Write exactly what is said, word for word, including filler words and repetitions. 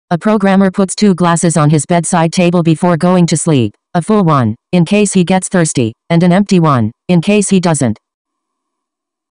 A programmer puts two glasses on his bedside table before going to sleep. A full one, in case he gets thirsty, and an empty one, in case he doesn't.